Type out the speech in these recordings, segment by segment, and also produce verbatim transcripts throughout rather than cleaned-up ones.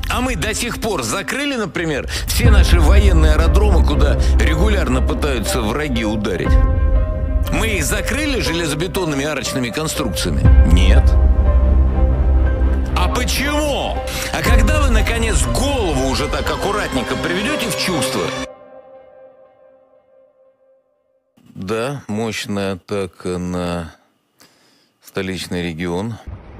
А мы до сих пор закрыли, например, все наши военные аэродромы, куда регулярно пытаются враги ударить. Мы их закрыли железобетонными арочными конструкциями? Нет. А почему? А когда вы, наконец, голову уже так аккуратненько приведете в чувство? Да, мощная атака на столичный регион.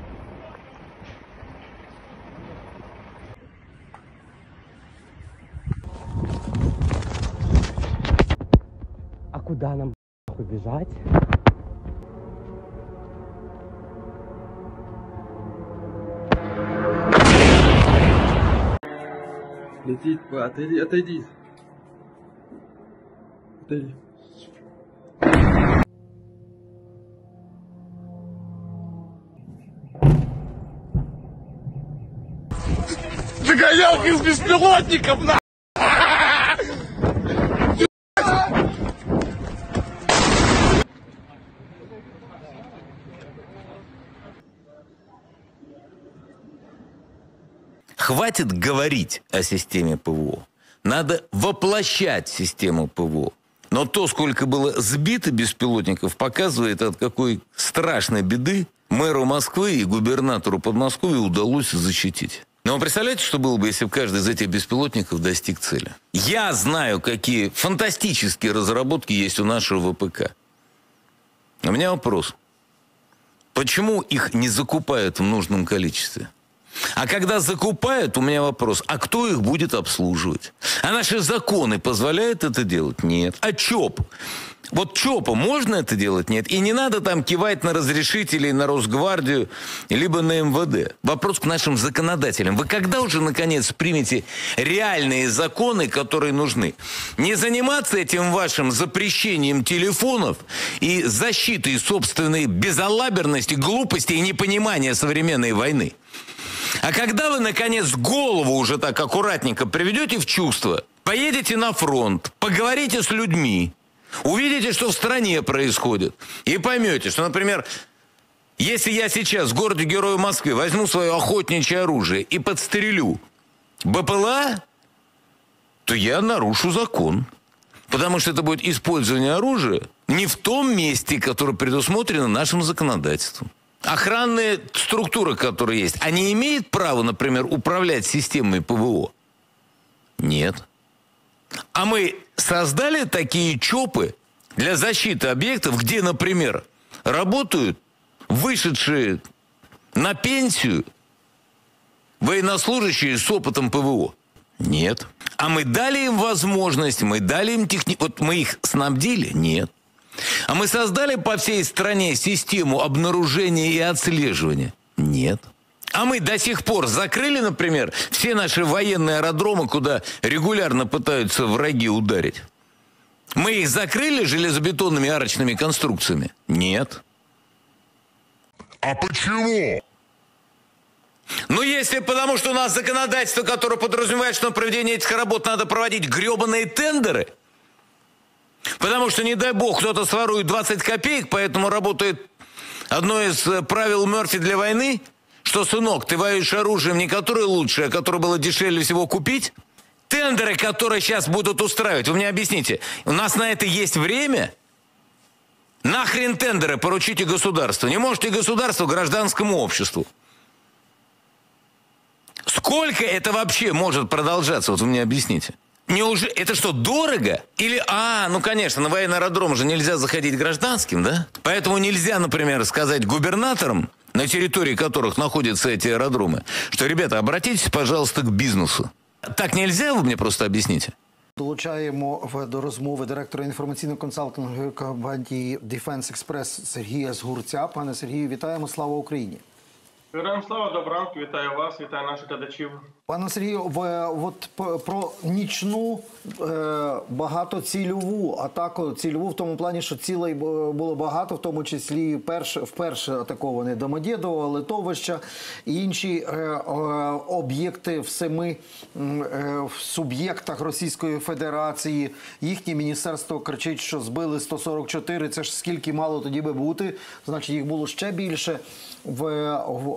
А куда нам побежать? Летит, отойди, отойди. Отойди. Загонялка из беспилотников, на! Хватит говорить о системе ПВО. Надо воплощать систему ПВО. Но то, сколько было сбито беспилотников, показывает, от какой страшной беды мэру Москвы и губернатору Подмосковья удалось защитить. Но вы представляете, что было бы, если бы каждый из этих беспилотников достиг цели? Я знаю, какие фантастические разработки есть у нашего ВПК. У меня вопрос. Почему их не закупают в нужном количестве? А когда закупают, у меня вопрос, а кто их будет обслуживать? А наши законы позволяют это делать? Нет. А ЧОП? Вот ЧОПу можно это делать? Нет. И не надо там кивать на разрешителей, на Росгвардию, либо на эм вэ дэ. Вопрос к нашим законодателям. Вы когда уже, наконец, примете реальные законы, которые нужны? Не заниматься этим вашим запрещением телефонов и защитой собственной безалаберности, глупости и непонимания современной войны. А когда вы, наконец, голову уже так аккуратненько приведете в чувство, поедете на фронт, поговорите с людьми, увидите, что в стране происходит, и поймете, что, например, если я сейчас в городе-герое Москве возьму свое охотничье оружие и подстрелю бэ пэ эл а, то я нарушу закон. Потому что это будет использование оружия не в том месте, которое предусмотрено нашим законодательством. Охранные структуры, которые есть, они имеют право, например, управлять системой ПВО? Нет. А мы создали такие ЧОПы для защиты объектов, где, например, работают вышедшие на пенсию военнослужащие с опытом ПВО? Нет. А мы дали им возможность, мы дали им техни... Вот мы их снабдили? Нет. А мы создали по всей стране систему обнаружения и отслеживания? Нет. А мы до сих пор закрыли, например, все наши военные аэродромы, куда регулярно пытаются враги ударить? Мы их закрыли железобетонными арочными конструкциями? Нет. А почему? Ну, если потому, что у нас законодательство, которое подразумевает, что на проведение этих работ надо проводить гребаные тендеры, потому что, не дай бог, кто-то сворует двадцать копеек, поэтому работает одно из правил Мерфи для войны, что, сынок, ты воюешь оружием не которое лучшее, а которое было дешевле всего купить. Тендеры, которые сейчас будут устраивать, вы мне объясните, у нас на это есть время? Нахрен тендеры поручите государству? Не можете государству, гражданскому обществу. Сколько это вообще может продолжаться? Вот вы мне объясните. Неужели это что, дорого? Или, а, ну конечно, на военный аэродром же нельзя заходить гражданским, да? Поэтому нельзя, например, сказать губернаторам, на территории которых находятся эти аэродромы, что, ребята, обратитесь, пожалуйста, к бизнесу. Так нельзя, ви мені просто об'ясніть? Долучаємо до розмови директора інформаційно-консалтингової компанії Defense Express Сергія Згурця. Пане Сергію, вітаємо, слава Україні! Героям слава, доброго ранку, вітаю вас, вітаю наших глядачів. Пане Сергію, от про нічну багатоцільову атаку, цільову в тому плані, що цілей було багато, в тому числі перше, вперше атаковане Домодєдово, Литовища і інші об'єкти в семи суб'єктах Російської Федерації. Їхнє міністерство кричить, що збили сто сорок чотири, це ж скільки мало тоді би бути, значить їх було ще більше. В, в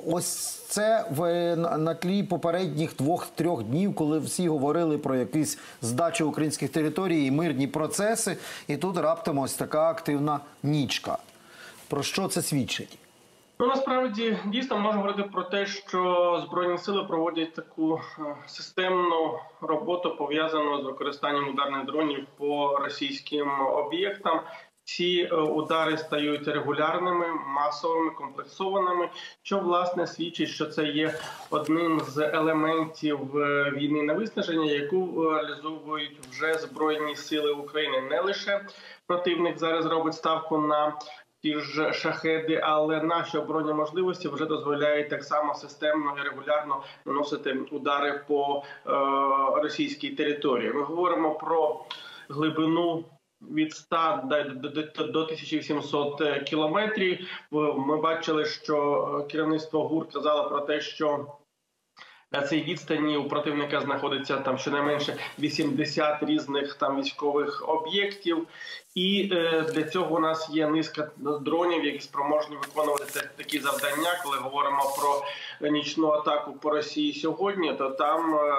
ось це в, на тлі попередніх двох-трьох днів, коли всі говорили про якісь здачу українських територій і мирні процеси, і тут раптом ось така активна нічка. Про що це свідчить? Ну, насправді, дійсно, можна говорити про те, що Збройні сили проводять таку системну роботу, пов'язану з використанням ударних дронів по російським об'єктам. Ці удари стають регулярними, масовими, комплексованими, що, власне, свідчить, що це є одним з елементів війни на виснаження, яку реалізовують вже Збройні сили України. Не лише противник зараз робить ставку на ті ж шахеди, але наші оборонні можливості вже дозволяють так само системно і регулярно наносити удари по е, російській території. Ми говоримо про глибину від ста до тисячі вісімсот кілометрів. Ми бачили, що керівництво ГУР казало про те, що на цій відстані у противника знаходиться там щонайменше вісімдесят різних там військових об'єктів. І е, для цього у нас є низка дронів, які спроможні виконувати такі завдання. Коли говоримо про нічну атаку по Росії сьогодні, то там е,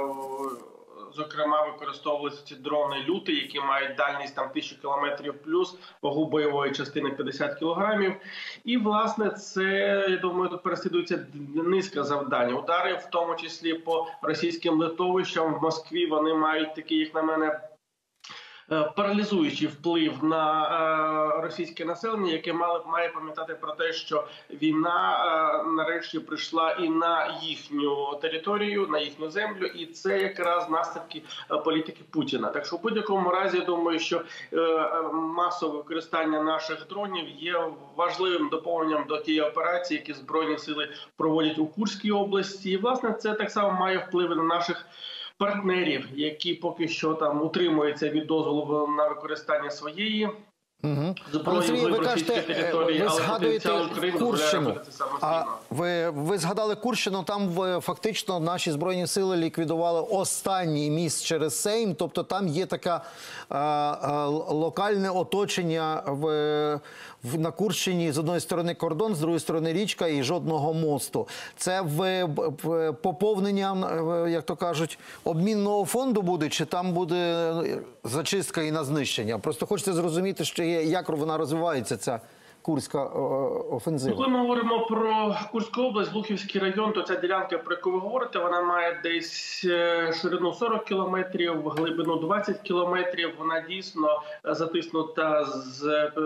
зокрема використовуються ці дрони «Лютий», які мають дальність там тисячу кілометрів плюс, вагу бойової частини п'ятдесят кілограмів. І, власне, це, я думаю, тут переслідується низка завдань. Удари, в тому числі по російським литовищам в Москві, вони мають такий, як на мене, паралізуючий вплив на е, російське населення, яке мало, має пам'ятати про те, що війна е, нарешті прийшла і на їхню територію, на їхню землю, і це якраз наслідки е, політики Путіна. Так що в будь-якому разі, я думаю, що е, масове використання наших дронів є важливим доповненням до тієї операції, які Збройні сили проводять у Курській області. І, власне, це так само має впливи на наших партнерів, які поки що там утримуються від дозволу на використання своєї Угу. зброї ви в російській території, ви але згадуєте потенціал України дозволяє робити це самостійно. А ви, ви згадали Курщину, там в, фактично наші Збройні сили ліквідували останній міст через Сейм, тобто там є таке а, а, локальне оточення в, в, на Курщині, з одної сторони кордон, з другої сторони річка і жодного мосту. Це в, в поповненням, як то кажуть, обмінного фонду буде, чи там буде зачистка і на знищення? Просто хочеться зрозуміти, що є, як вона розвивається, ця Курська офензива. Коли ми говоримо про Курську область, Глухівський район, то ця ділянка, про яку ви говорите, вона має десь ширину сорок кілометрів, глибину двадцять кілометрів. Вона дійсно затиснута з,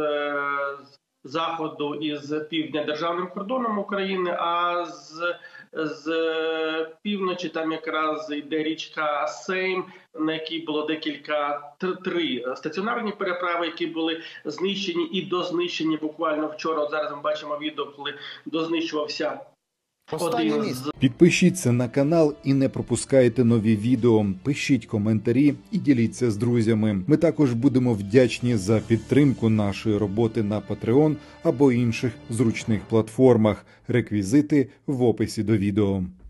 з заходу і з півдня державним кордоном України, а з з півночі там якраз йде річка Сейм, на якій було декілька, три стаціонарні переправи, які були знищені і дознищені буквально вчора. От зараз ми бачимо відео, коли дознищувався один з... Підпишіться на канал і не пропускайте нові відео. Пишіть коментарі і діліться з друзями. Ми також будемо вдячні за підтримку нашої роботи на Patreon або інших зручних платформах. Реквізити в описі до відео.